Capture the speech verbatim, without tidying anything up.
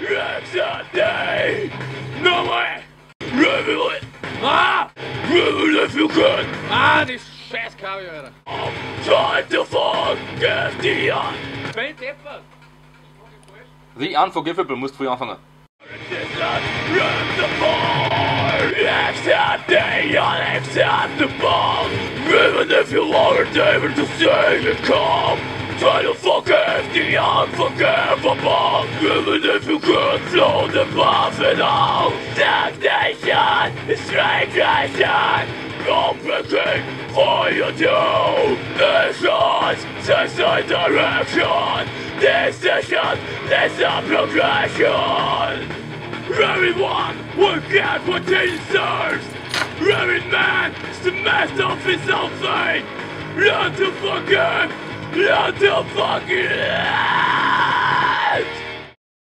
Yesterday. No way. Reveal it. Ah! Reveal if you can. Ah, det er scheiß Kabel, Alter. Try to forgive the un. Spænd efter. The Unforgivable musst früh anfangen. Yesterday unacceptable. Even if you aren't able to say it come. Try to forgive the unforgivable. Even if you can't flow the buffet out. Stagnation, strangulation. Complicating all you do. Actions, sense of direction. Decision, there's a progression. Everyone will get what he deserves. Every man is the master of his own fate. Learn to forgive. Learn to forgive.